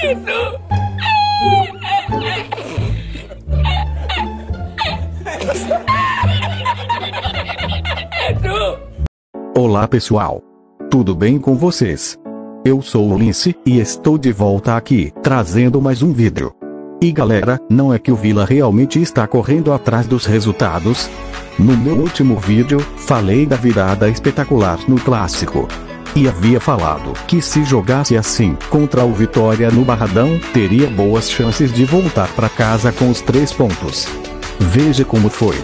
Olá pessoal, tudo bem com vocês? Eu sou o Lince, e estou de volta aqui, trazendo mais um vídeo. E galera, não é que o Vila realmente está correndo atrás dos resultados? No meu último vídeo, falei da virada espetacular no clássico. E havia falado que se jogasse assim, contra o Vitória no Barradão, teria boas chances de voltar para casa com os 3 pontos. Veja como foi.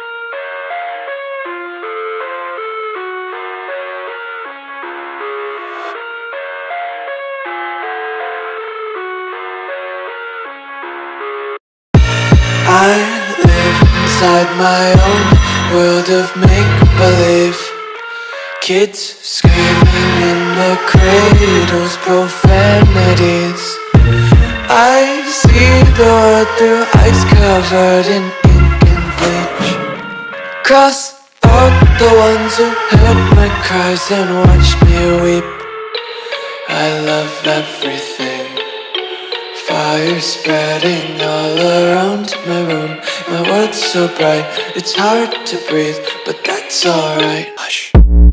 I live inside my own world of make-believe. Kids screaming in the cradles, profanities. I see the world through ice covered in ink and bleach. Cross out the ones who heard my cries and watched me weep. I love everything. Fire spreading all around my room. My world's so bright, it's hard to breathe, but that's alright. Hush.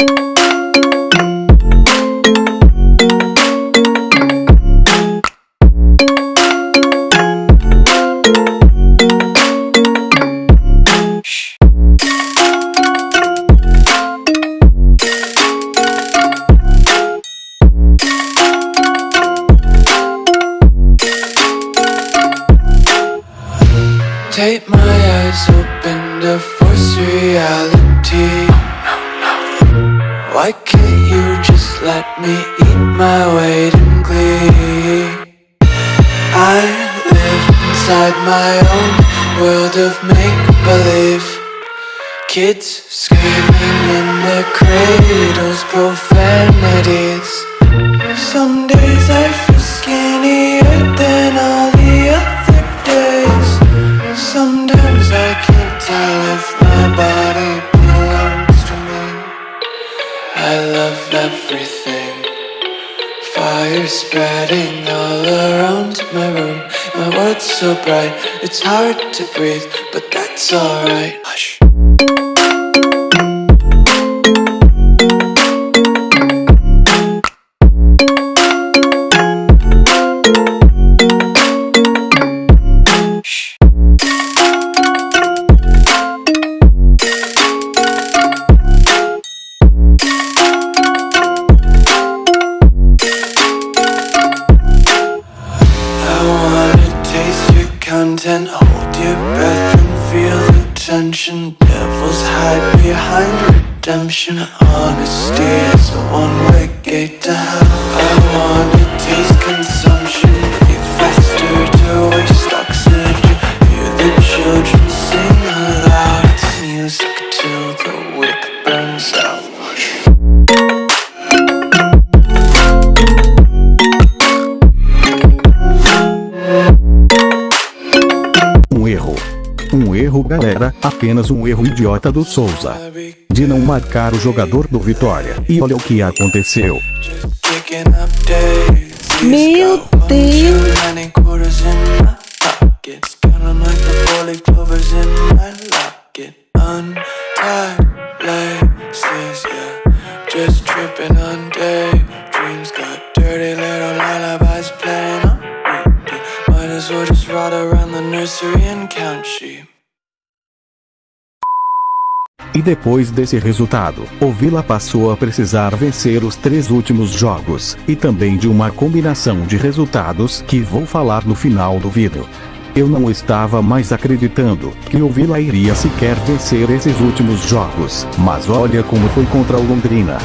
Take my eyes open to force reality. Why can't you just let me eat my weight in glee? I live inside my own world of make-believe. Kids screaming in their cradles, profanities. Some days I feel skinnier than all the other days. Sometimes I can't tell if my body belongs to me. I love everything. Fire spreading all around my room. My world's so bright, it's hard to breathe, but that's alright. Hush. Content, hold your breath and feel the tension. Devils hide behind redemption. Honesty is a one-way gate to hell. I wanna taste consumption. Breathe faster to waste oxygen. Hear the children sing aloud. It's music till the wick burns out. Um erro galera, apenas um erro idiota do Souza. De não marcar o jogador do Vitória. E olha o que aconteceu. Meu Deus! E depois desse resultado, o Vila passou a precisar vencer os 3 últimos jogos, e também de uma combinação de resultados que vou falar no final do vídeo. Eu não estava mais acreditando que o Vila iria sequer vencer esses últimos jogos, mas olha como foi contra o Londrina.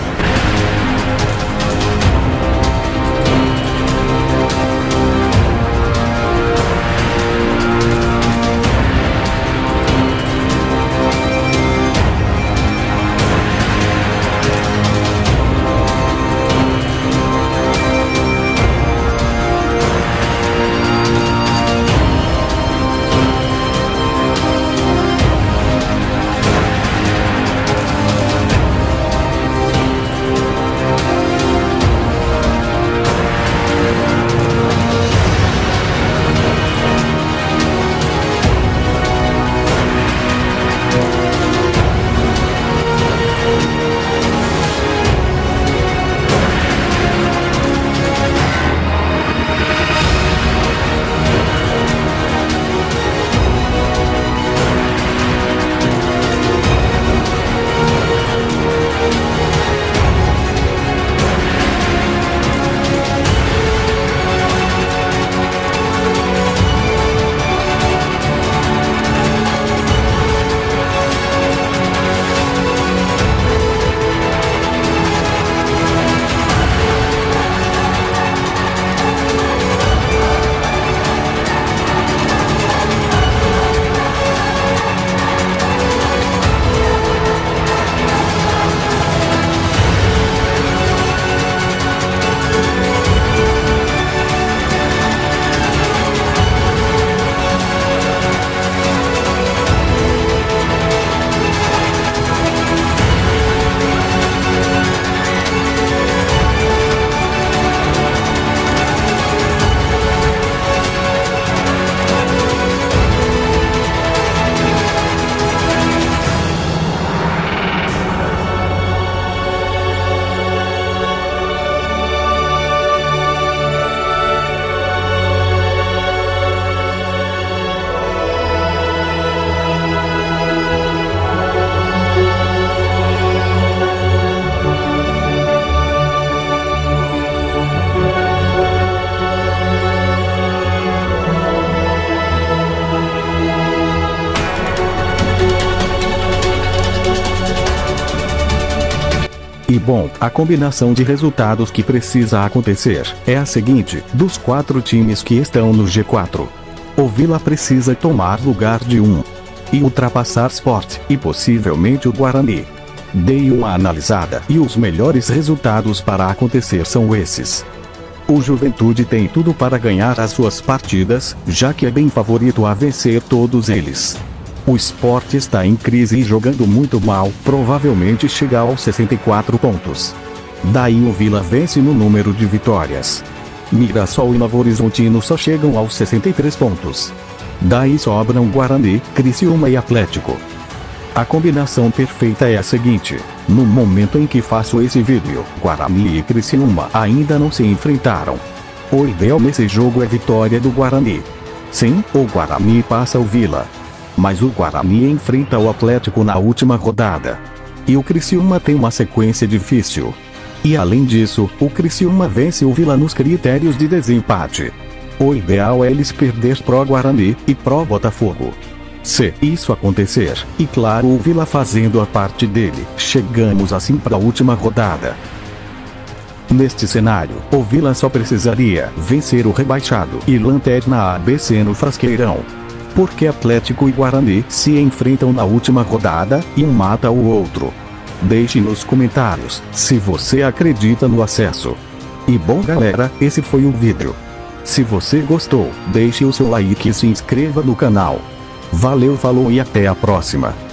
E bom, a combinação de resultados que precisa acontecer é a seguinte: dos 4 times que estão no G4, o Vila precisa tomar lugar de um e ultrapassar Sport e possivelmente o Guarani. Dei uma analisada e os melhores resultados para acontecer são esses. O Juventude tem tudo para ganhar as suas partidas, já que é bem favorito a vencer todos eles. O Sport está em crise e jogando muito mal, provavelmente chega aos 64 pontos. Daí o Vila vence no número de vitórias. Mirassol e Novo Horizontino só chegam aos 63 pontos. Daí sobram Guarani, Criciúma e Atlético. A combinação perfeita é a seguinte: no momento em que faço esse vídeo, Guarani e Criciúma ainda não se enfrentaram. O ideal nesse jogo é vitória do Guarani. Sim, o Guarani passa o Vila. Mas o Guarani enfrenta o Atlético na última rodada. E o Criciúma tem uma sequência difícil. E além disso, o Criciúma vence o Vila nos critérios de desempate. O ideal é eles perder pro Guarani e pro Botafogo. Se isso acontecer, e claro o Vila fazendo a parte dele, chegamos assim para a última rodada. Neste cenário, o Vila só precisaria vencer o rebaixado e lanterna ABC no Frasqueirão. Porque Atlético e Guarani se enfrentam na última rodada, e um mata o outro. Deixe nos comentários se você acredita no acesso. E bom galera, esse foi o vídeo. Se você gostou, deixe o seu like e se inscreva no canal. Valeu, falou e até a próxima.